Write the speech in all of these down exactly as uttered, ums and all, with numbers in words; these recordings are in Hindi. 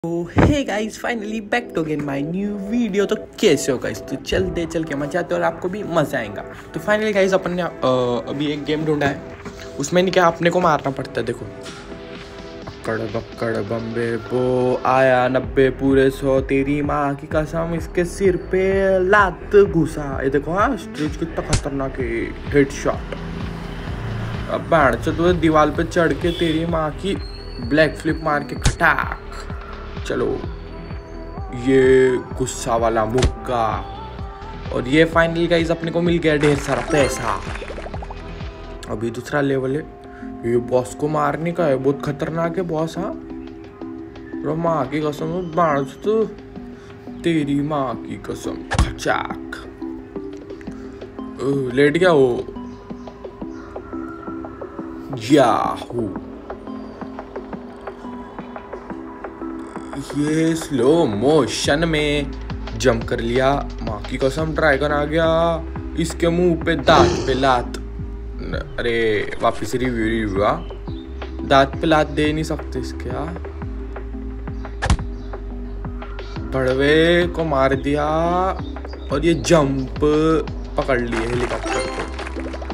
तो hey guys finally back to again my new video. तो कैसे हो गाइस? तो चलते चल के मजा आते और आपको भी मज़ा आएगा। तो फाइनली गाइस अपन ने अभी एक गेम ढूंढा है, उसमें नहीं क्या अपने को मारना पड़ता है। देखो अक्कड़ बक्कड़ बम्बे बो आया नब्बे पूरे सौ तेरी माँ की कसम इसके सिर पे लात घुसा। ये देखो हाँ स्ट्रेच कितना खतरनाक है, हेड शॉट। अब बैठ तो दीवार पे चढ़ के तेरी माँ की ब्लैक फ्लिप मार के खटाक। चलो ये गुस्सा वाला मुक्का। और ये फाइनली गाइस अपने को मिल गया ढेर सारा पैसा। अभी दूसरा लेवल है, ये बॉस को मारने का है, बहुत खतरनाक है बॉस। हाँ माँ की कसम बांस तो तेरी माँ की कसम खचाक। लेट गया वो याहू। ये स्लो मोशन में जंप कर लिया, माँ की कसम ड्रैगन आ गया, इसके मुंह पे दांत पे लात। अरे वापिस रिव्यू रिव्यू आ दांत पे लात दे नहीं सकते इसके। आ बड़वे को मार दिया और ये जंप पकड़ लिए हेलीकॉप्टर को।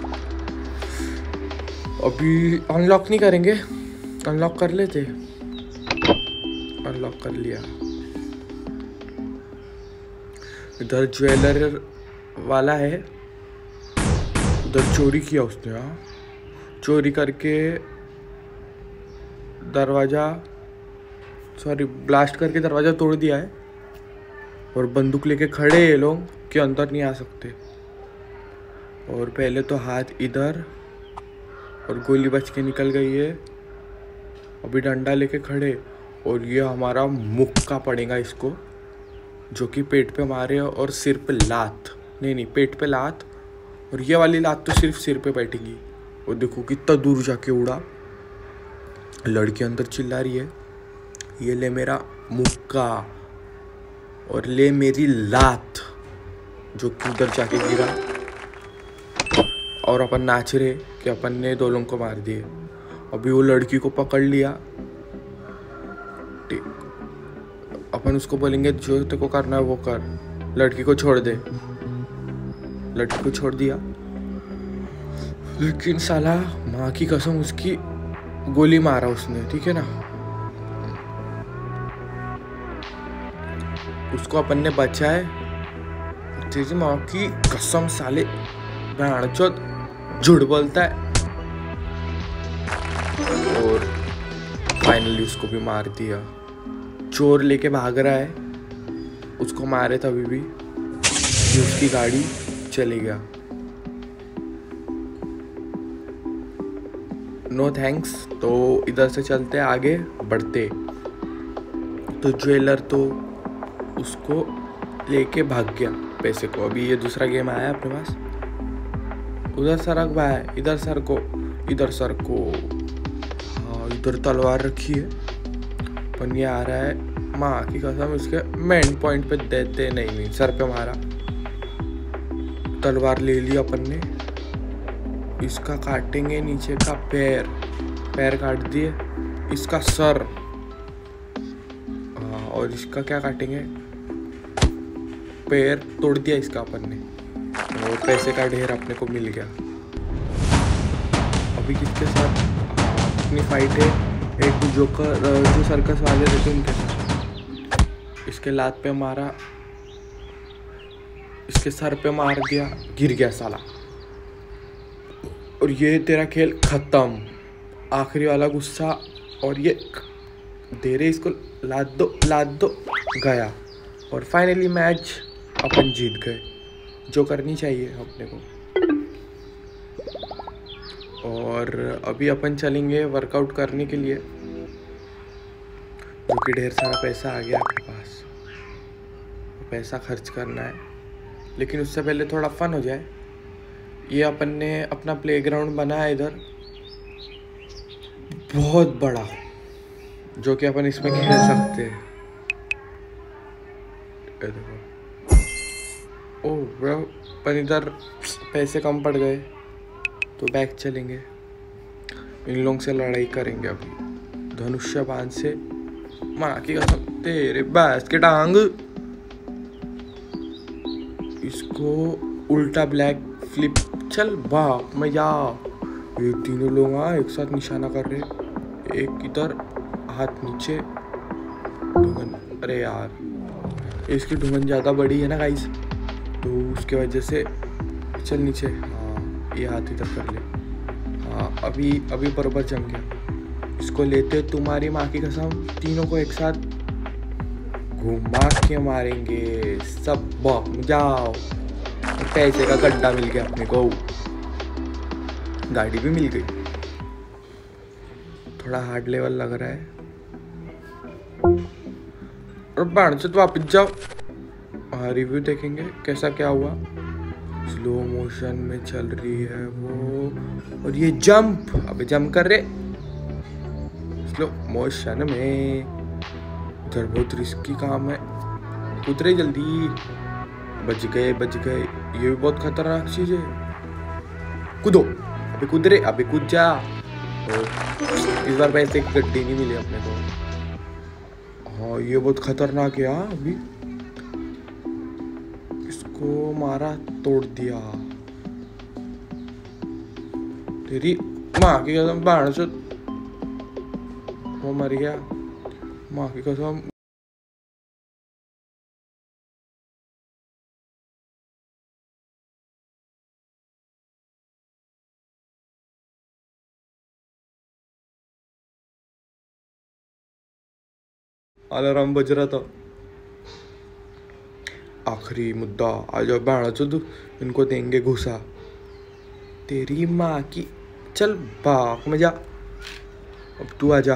अभी अनलॉक नहीं करेंगे, अनलॉक कर लेते। अनलॉक कर लिया। इधर ज्वेलर वाला है, उधर चोरी किया उसने। हाँ चोरी करके दरवाजा सॉरी ब्लास्ट करके दरवाजा तोड़ दिया है और बंदूक लेके खड़े ये लोग कि अंदर नहीं आ सकते। और पहले तो हाथ इधर और गोली बच के निकल गई है। अभी डंडा लेके खड़े और ये हमारा मुक्का पड़ेगा इसको, जो कि पेट पे मारे और सिर पे लात। नहीं नहीं पेट पे लात, और ये वाली लात तो सिर्फ सिर पे बैठेगी। और देखो कितना दूर जाके उड़ा। लड़की अंदर चिल्ला रही है, ये ले मेरा मुक्का और ले मेरी लात, जो कि उधर जाके गिरा। और अपन नाच रहे कि अपन ने दो लोगों को मार दिए। अभी वो लड़की को पकड़ लिया, अपन उसको बोलेंगे जो तेरे को करना है वो कर, लड़की को छोड़ दे। लड़की को छोड़ दिया, लेकिन साला माँ की कसम उसकी गोली मारा उसने, ठीक है ना। उसको अपन ने बचाए। तेरी माँ की कसम साले भाड़चोद झूठ बोलता है। और फाइनली उसको भी मार दिया। चोर लेके भाग रहा है, उसको मारे तभी भी उसकी गाड़ी चली गया। No thanks. तो इधर से चलते आगे बढ़ते। तो ज्वेलर तो उसको लेके भाग गया पैसे को। अभी ये दूसरा गेम आया अपने पास। उधर सरक भाई, इधर सर को, इधर सर को। हाँ इधर तलवार रखी है, पर ये आ रहा है माँ की कसम इसके मेन पॉइंट पे देते नहीं नहीं सर पे मारा। तलवार ले लिया अपन ने, इसका काटेंगे नीचे का पैर, पैर काट दिए, इसका सर। हाँ और इसका क्या काटेंगे, पैर तोड़ दिया इसका अपन ने। और पैसे का ढेर अपने को मिल गया। अभी किसके साथ अपनी फाइट है, एक जोकर जो सर्कस वाले रहते उनके साथ। इसके लात पे मारा, इसके सर पे मार दिया, गिर गया साला। और ये तेरा खेल खत्म। आखिरी वाला गुस्सा और ये दे रहे इसको लाद दो लाद दो, गया। और फाइनली मैच अपन जीत गए, जो करनी चाहिए अपने को। और अभी अपन चलेंगे वर्कआउट करने के लिए, जो कि ढेर सारा पैसा आ गया आपके पास। पैसा खर्च करना है, लेकिन उससे पहले थोड़ा फन हो जाए। ये अपन ने अपना प्लेग्राउंड बनाया इधर बहुत बड़ा, जो कि अपन इसमें खेल सकते हैं। ओह ब्रो, पर इधर पैसे कम पड़ गए तो बैक चलेंगे। इन लोगों से लड़ाई करेंगे अभी धनुष्य बाण से। माँ की कसम तेरे भैंस के टांग। इसको उल्टा ब्लैक फ्लिप, चल भाग मजा। ये तीनों लोग हाँ एक साथ निशाना कर रहे, एक इधर हाथ नीचे ढूंढन। अरे यार इसकी ढूंढन ज़्यादा बड़ी है ना गाइस, तो उसके वजह से चल नीचे। हाँ ये हाथ इधर कर ले। हाँ अभी अभी बराबर जम गया। इसको लेते तुम्हारी माँ की कसम, तीनों को एक साथ घुमा के मारेंगे सब। भाग जाओ। पैसे का गड्ढा मिल गया अपने को, गाड़ी भी मिल गई। थोड़ा हार्ड लेवल लग रहा है। और बाढ़ से तो वापस जाओ। हाँ रिव्यू देखेंगे कैसा क्या हुआ। स्लो मोशन में चल रही है वो, और ये जंप, अबे जंप कर रहे स्लो मोशन में। इधर बहुत रिस्की काम है, उतरे जल्दी। बच गए बच गए, ये भी बहुत खतरनाक चीज है। कूदो, अबे कूद रे, अबे कूद जा। इस बार पैसे की गड्डी नहीं मिली अपने को। हाँ ये बहुत खतरनाक है। हाँ अभी इसको मारा, तोड़ दिया। तेरी माँ की कसम बाहर से वो मर गया। माँ की कसम। अलार्म बज रहा था। आखिरी मुद्दा आ जाओ बाड़ा चुद, इनको देंगे घुसा। तेरी माँ की, चल भाग में जा। अब तू आ जा।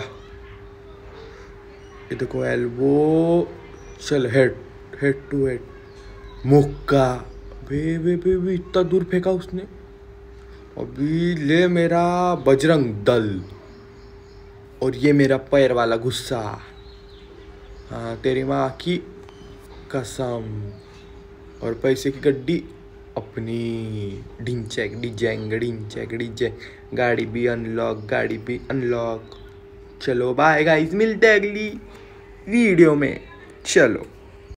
ये देखो एल्बो, चल हेड, हेड टू हेड मुक्का। बे बे बे बे इतना दूर फेंका उसने। अभी ले मेरा बजरंग दल, और ये मेरा पैर वाला गुस्सा। हाँ तेरी माँ की कसम। और पैसे की गड्डी अपनी। डिंचैक डिजैंग डिंचैक डिजैंग। गाड़ी भी अनलॉक, गाड़ी भी अनलॉक। चलो बाय गाइस, मिलते हैं अगली वीडियो में। चलो।